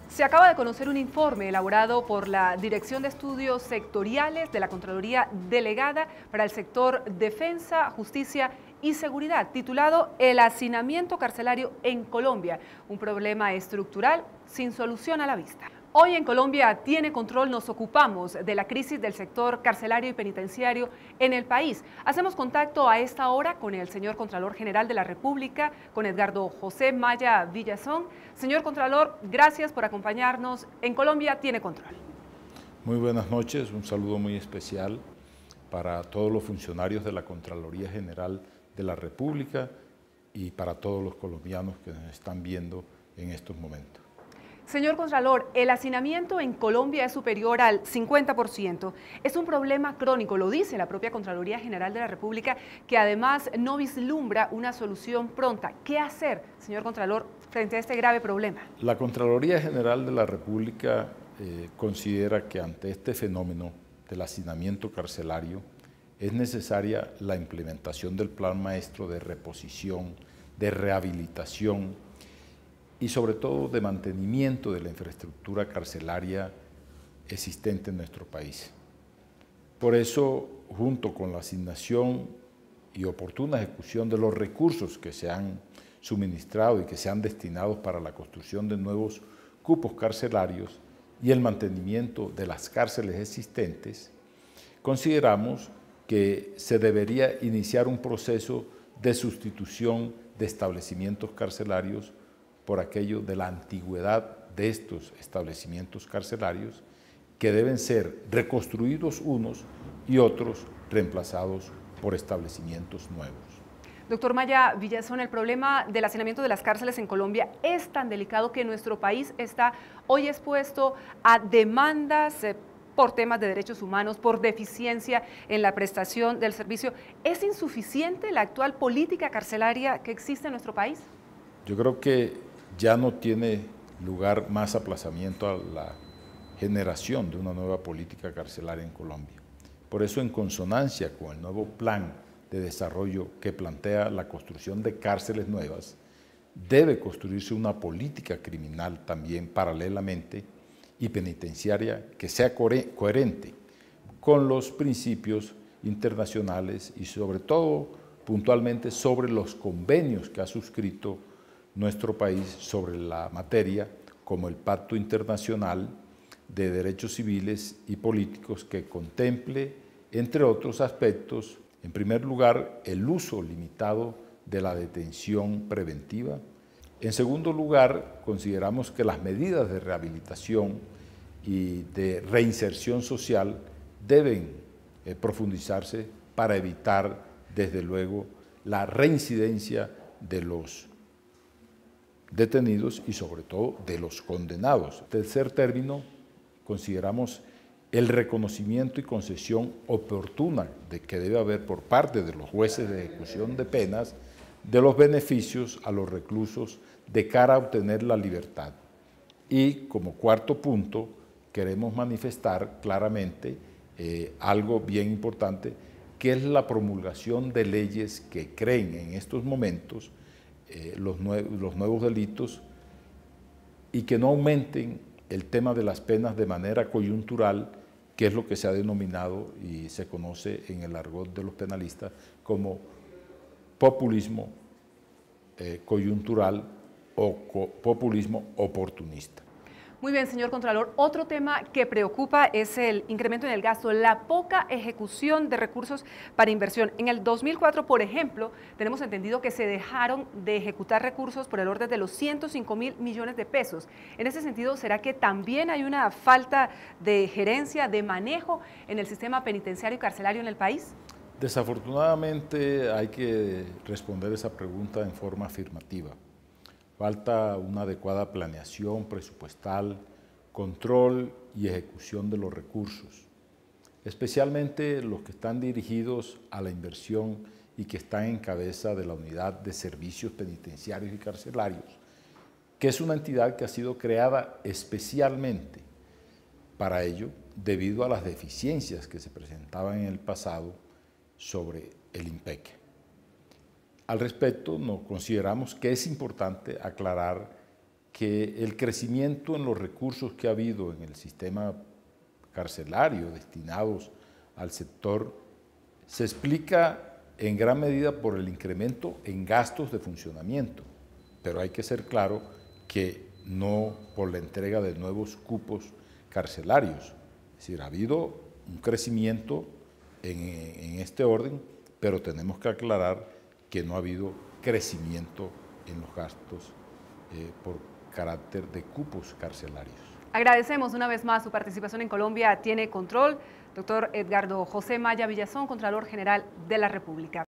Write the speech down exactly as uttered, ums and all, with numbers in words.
Se acaba de conocer un informe elaborado por la Dirección de Estudios Sectoriales de la Contraloría Delegada para el sector Defensa, Justicia y Seguridad, titulado El hacinamiento carcelario en Colombia, un problema estructural sin solución a la vista. Hoy en Colombia tiene control, nos ocupamos de la crisis del sector carcelario y penitenciario en el país. Hacemos contacto a esta hora con el señor Contralor General de la República, con Edgardo José Maya Villazón. Señor Contralor, gracias por acompañarnos. En Colombia tiene control. Muy buenas noches, un saludo muy especial para todos los funcionarios de la Contraloría General de la República y para todos los colombianos que nos están viendo en estos momentos. Señor Contralor, el hacinamiento en Colombia es superior al cincuenta por ciento. Es un problema crónico, lo dice la propia Contraloría General de la República, que además no vislumbra una solución pronta. ¿Qué hacer, señor Contralor, frente a este grave problema? La Contraloría General de la República eh, considera que ante este fenómeno del hacinamiento carcelario es necesaria la implementación del Plan Maestro de reposición, de rehabilitación, y sobre todo de mantenimiento de la infraestructura carcelaria existente en nuestro país. Por eso, junto con la asignación y oportuna ejecución de los recursos que se han suministrado y que se han destinado para la construcción de nuevos cupos carcelarios y el mantenimiento de las cárceles existentes, consideramos que se debería iniciar un proceso de sustitución de establecimientos carcelarios por aquello de la antigüedad de estos establecimientos carcelarios que deben ser reconstruidos unos y otros reemplazados por establecimientos nuevos. Doctor Maya Villazón, el problema del hacinamiento de las cárceles en Colombia es tan delicado que nuestro país está hoy expuesto a demandas eh, por temas de derechos humanos, por deficiencia en la prestación del servicio. ¿Es insuficiente la actual política carcelaria que existe en nuestro país? Yo creo que ya no tiene lugar más aplazamiento a la generación de una nueva política carcelaria en Colombia. Por eso, en consonancia con el nuevo plan de desarrollo que plantea la construcción de cárceles nuevas, debe construirse una política criminal también paralelamente y penitenciaria que sea coherente con los principios internacionales y sobre todo puntualmente sobre los convenios que ha suscrito nuestro país sobre la materia, como el Pacto Internacional de Derechos Civiles y Políticos, que contemple, entre otros aspectos, en primer lugar, el uso limitado de la detención preventiva. En segundo lugar, consideramos que las medidas de rehabilitación y de reinserción social deben eh, profundizarse para evitar, desde luego, la reincidencia de los detenidos y sobre todo de los condenados. Tercer término, consideramos el reconocimiento y concesión oportuna de que debe haber por parte de los jueces de ejecución de penas de los beneficios a los reclusos de cara a obtener la libertad. Y como cuarto punto, queremos manifestar claramente eh, algo bien importante, que es la promulgación de leyes que creen en estos momentos Eh, los, nue los nuevos delitos y que no aumenten el tema de las penas de manera coyuntural, que es lo que se ha denominado y se conoce en el argot de los penalistas como populismo eh, coyuntural o co populismo oportunista. Muy bien, señor Contralor. Otro tema que preocupa es el incremento en el gasto, la poca ejecución de recursos para inversión. En el dos mil cuatro, por ejemplo, tenemos entendido que se dejaron de ejecutar recursos por el orden de los ciento cinco mil millones de pesos. En ese sentido, ¿será que también hay una falta de gerencia, de manejo en el sistema penitenciario y carcelario en el país? Desafortunadamente hay que responder esa pregunta en forma afirmativa. Falta una adecuada planeación presupuestal, control y ejecución de los recursos, especialmente los que están dirigidos a la inversión y que están en cabeza de la Unidad de Servicios Penitenciarios y Carcelarios, que es una entidad que ha sido creada especialmente para ello, debido a las deficiencias que se presentaban en el pasado sobre el INPEC. Al respecto, nos consideramos que es importante aclarar que el crecimiento en los recursos que ha habido en el sistema carcelario destinados al sector se explica en gran medida por el incremento en gastos de funcionamiento, pero hay que ser claro que no por la entrega de nuevos cupos carcelarios. Es decir, ha habido un crecimiento en, en este orden, pero tenemos que aclarar que no ha habido crecimiento en los gastos eh, por carácter de cupos carcelarios. Agradecemos una vez más su participación en Colombia Tiene Control, doctor Edgardo José Maya Villazón, Contralor General de la República.